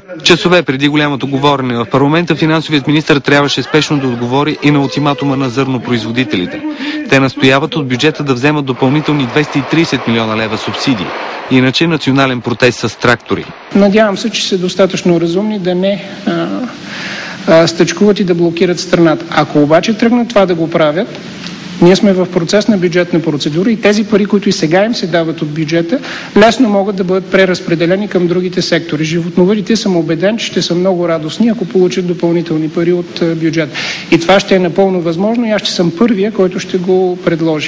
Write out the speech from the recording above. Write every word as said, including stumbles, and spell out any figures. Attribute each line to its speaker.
Speaker 1: Часове преди голямото говорене в парламента, финансовият министър трябваше спешно да отговори и на ултиматума на зърнопроизводителите. Те настояват от бюджета да вземат допълнителни двеста и тридесет милиона лева субсидии. Иначе национален протест с трактори.
Speaker 2: Надявам се, че са достатъчно разумни да не а, а, стъчкуват и да блокират страната. Ако обаче тръгнат това да го правят, ние сме в процес на бюджетна процедура и тези пари, които и сега им се дават от бюджета, лесно могат да бъдат преразпределени към другите сектори. Животновъдите съм убеден, че ще са много радостни, ако получат допълнителни пари от бюджет. И това ще е напълно възможно и аз ще съм първия, който ще го предложи.